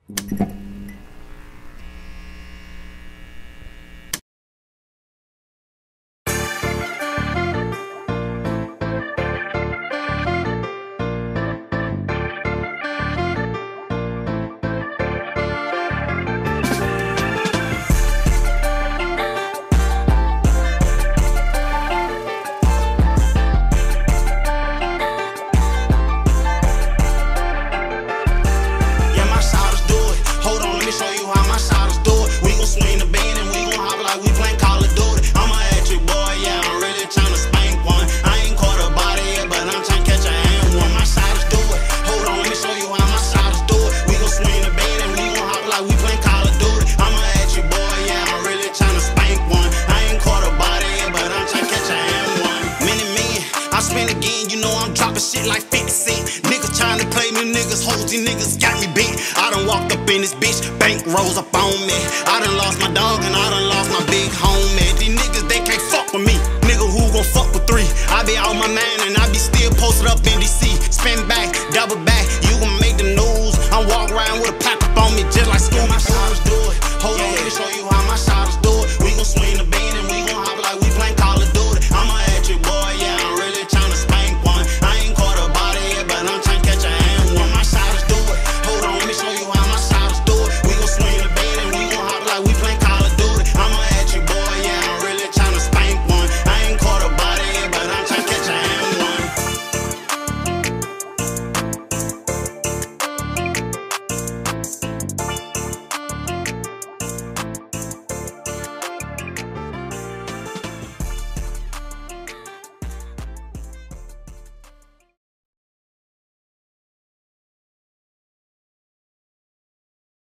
Like 50 cent. Niggas trying to play me, niggas hoes, these niggas got me bent. I done walked up in this bitch, bank rolls up on me. I done lost my dog and I done lost my big homie. These niggas, they can't fuck with me. Nigga, who gon' fuck with three? I be out my mind and I be still posted up in DC. Spin back, double back, you gon'